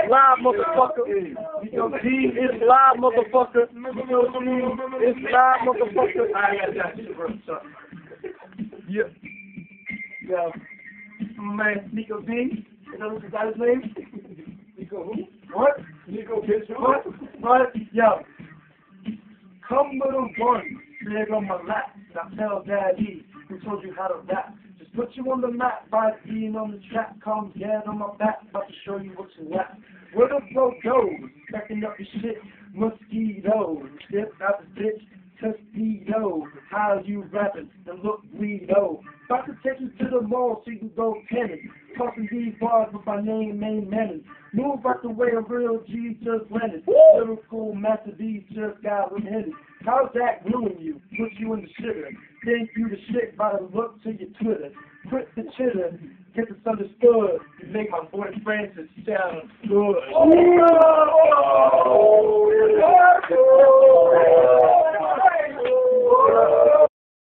live, motherfucker. Nico G, it's live, motherfucker. It's live, motherfucker. Yeah. Yeah. My man, Nico D. You know what's his name? Nico who? What? Nico Bishop. What? Yo. Come with a one, leg on my lap. Now tell Daddy who told you how to rap. Just put you on the map by being on the track. Come get on my back, about to show you what you rap. Where the flow goes, backing up your shit. Mosquito, step out the bitch. Tuxedo, how you rapping? And look, Guido. About to take you to the mall so you can go tennis. Talking these bars with my name ain't Menace. Move out the way, a real G just rented. Little cool Master D just got with Henny. How's that gluing you? Put you in the shitter. Think you the shit by the look to your Twitter. Quit the chitter, get this understood. You make my boy Francis sound good.